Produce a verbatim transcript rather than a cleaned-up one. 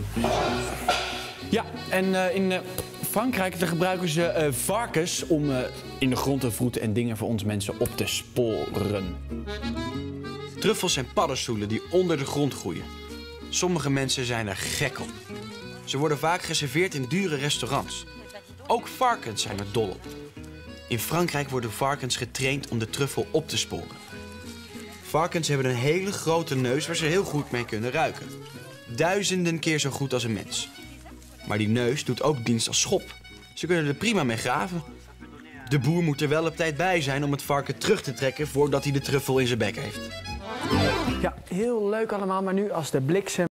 Ja, en uh, in uh, Frankrijk daar gebruiken ze uh, varkens om uh, in de grond te vroeten en dingen voor ons mensen op te sporen. Truffels zijn paddenstoelen die onder de grond groeien. Sommige mensen zijn er gek op. Ze worden vaak geserveerd in dure restaurants. Ook varkens zijn er dol op. In Frankrijk worden varkens getraind om de truffel op te sporen. Varkens hebben een hele grote neus waar ze heel goed mee kunnen ruiken. Duizenden keer zo goed als een mens. Maar die neus doet ook dienst als schop. Ze kunnen er prima mee graven. De boer moet er wel op tijd bij zijn om het varken terug te trekken voordat hij de truffel in zijn bek heeft. Ja, heel leuk allemaal, maar nu als de bliksem